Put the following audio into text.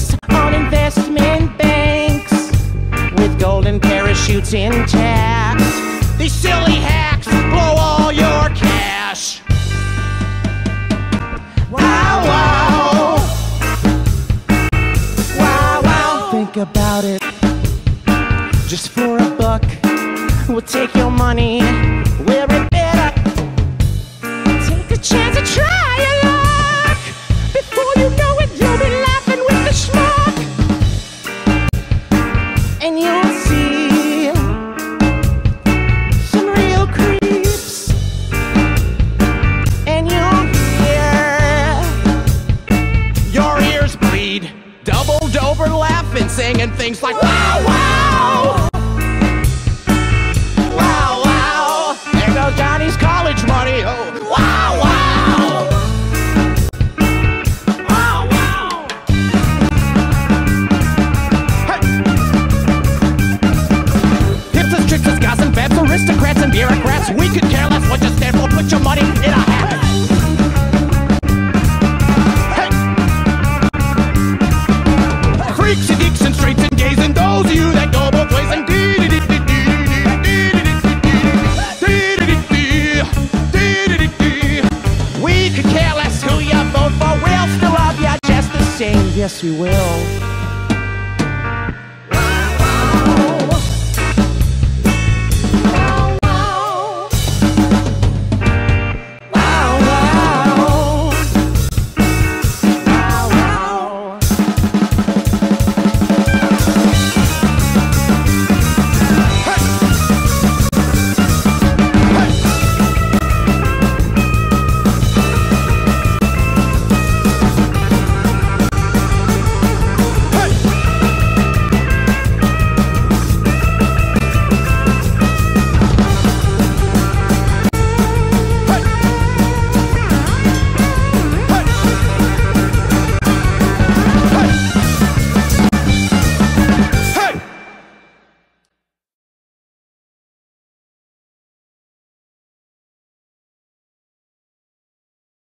banks on investment banks with golden parachutes intact. These silly hacks blow all your cash. Wow, wow. Wow, wow. Think about it. Just for $1, we'll take your money, wear it better. Take a chance to try your luck. Before you know it, you'll be laughing with the schmuck. And you'll see some real creeps. And you'll hear your ears bleed. Doubled over laughing, singing things like wow, wow. Wow, wow. There goes Johnny's college money. Oh, wow, wow. Wow, wow. Hey. Hipsters, tricksters, goss and babs, aristocrats and bureaucrats. We could care less what you stand for. Put your money in a hat. Freaks and geeks and straights and gays and those of you that go both ways and we could care less who you vote for. We'll still love you just the same. Yes, we will.